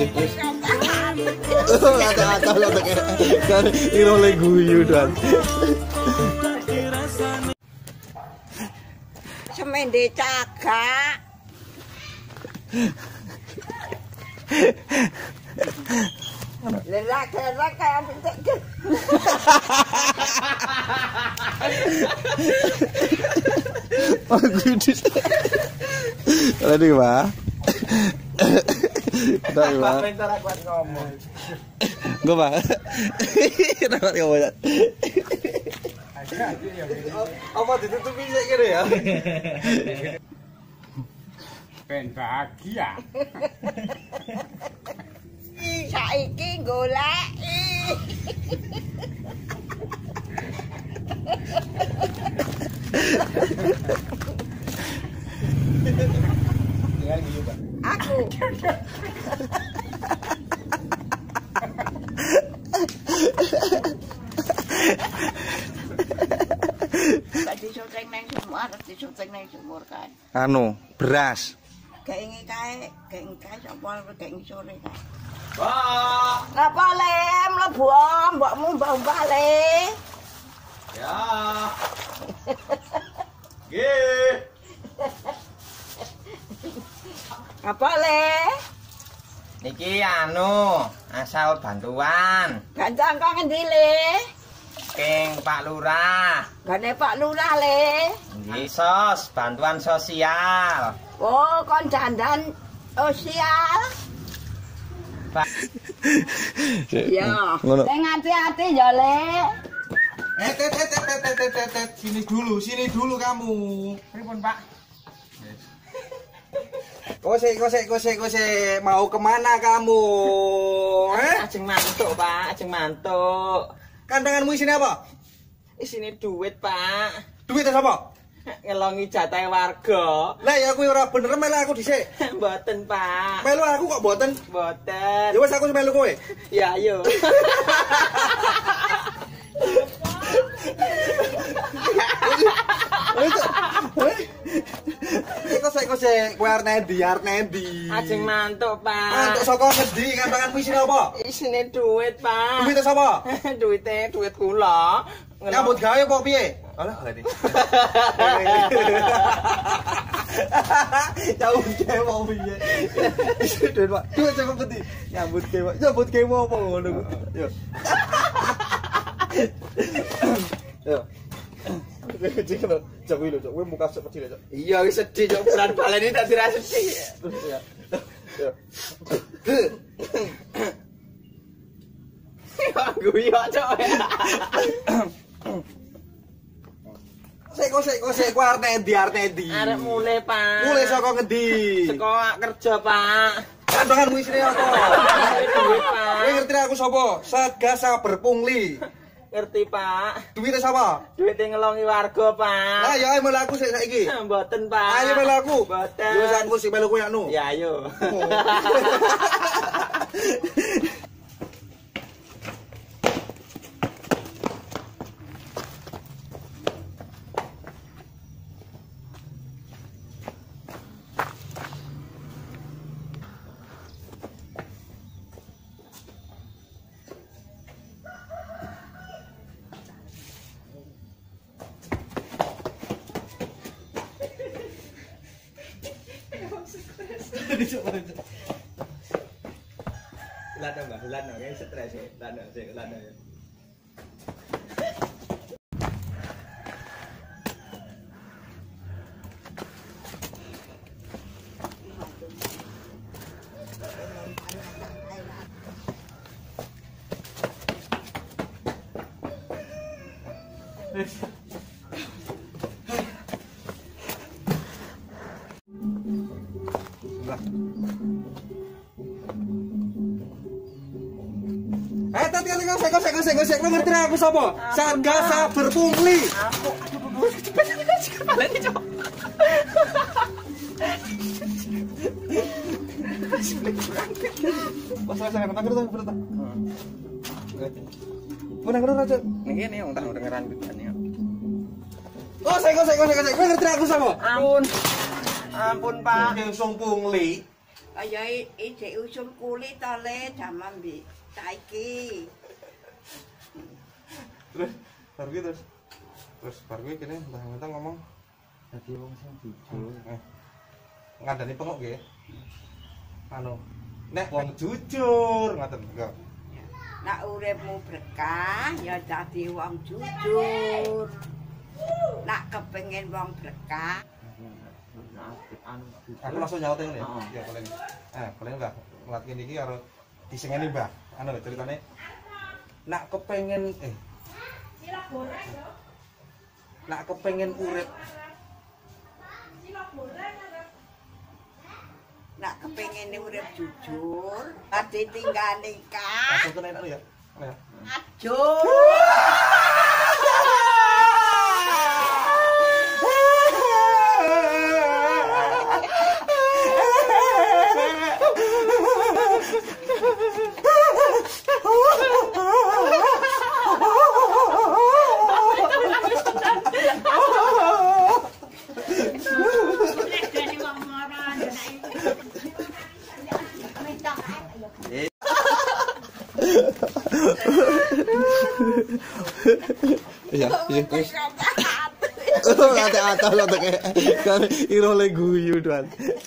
Kata-kata lo kan ini oleh guyu dan. Semende cagak. Lerak-lerak kayak penting. Oh gudis. Aduh, Pak. Udah, Pak. Bentar aku ngomong. Gue, Pak. Kenapa ngomong? Apa ditutupi sih kira ya? Ben bahagia. Saiki goleki. Aku. Tadi syuting nang sumur, tadi syuting nang sumur kan. Anu, beras. Kayak kae sapa kayak sore kae. Wah, Ngapa le mlebu mbokmu mbah le. ya. Nggih. Apa le? Niki anu, asal bantuan. Gancang kok ngendi le? King Pak Lurah. Gane Pak Lurah le. Nggih, sos, bantuan sosial. Oh, kon dandan sosial. Pak. Ya. Ngono. Sing hati-hati ya le. Sini dulu kamu. Pripun, Pak? Kose, mau kemana kamu? Ajeng mantuk, Pak, ajeng mantuk. Kandanganmu isine apa? Isine duit, Pak. Duit apa? Ngelongi jatah warga. Lah ya kuwi ora bener melu aku dhisik. Mboten, Pak. Melu aku kok mboten. Mboten. Ya wis aku melu kowe. Ya, ayo. Kose, kowe arep nendi? Ajeng mantuk, Pak. Mantuk saka ngendi? Kandanganmu isine apa? Isine duit, Pak. Duit sapa? Duit kula. Nyambut gawe apa piye? Alah, ngene. Nyambut gawe apa piye? Duit, Pak. Duit saka ngendi? Nyambut gawe, Pak. Nyambut gawe apa ngono? Yo. Yo. Cok iki lho, Cok. Kowe muka kecil, Cok. Iya, wis sedih, Cok. Bulan baleni tak dira sedih. Terus ya. Yo. Guyu, Cok. Sik, kowe arep nendi? Arep mulai, Pak. Mulai saka ngendi? Sekolah kerja, Pak. Kandanganmu isine apa? Duit, Pak. Kowe ngerti aku sapa? Sagasa berpungli. Ngerti, Pak. Duit sapa? Duit ngelongi warga, Pak. Lah ya ayo melu aku sik saiki. Mboten, Pak. Ayo melu aku. Mboten. Yo aku sik melu kowe anu. Ya, ayo. Lana, Mbak. Lana, kayak stres ya. Lana. Gosek, lo ngerti aku sapa? Sagasa berpungli. Aku, aduh, cepet kepala ini, Cok. Pasang bener. Bener aja. Ini nih, udah dengeran bidannya. Gosek, lo ngerti aku sapa? Ampun, Pak. Langsung pungli. Kaya ide usul kulit tole jaman bi saiki. Terus baru gitu terus baru gue kene entah ngomong Dadi wong sing jujur. ngandani pengok nggih. Anu nek wong jujur ngoten enggak. Nak uripmu berkah ya dadi wong jujur. Nak kepengin wong berkah Aku langsung nyautin ya. Ya paling paling enggak nglatih iki karo disengeni Mbah. Anu ceritane nak kepengen nak kepengen urip nak kepengin urip jujur ade tinggal nikah langsung kena enak ya. ajo Iya, iya. Ate-ate lho kayak kan iro le guyu, Duan.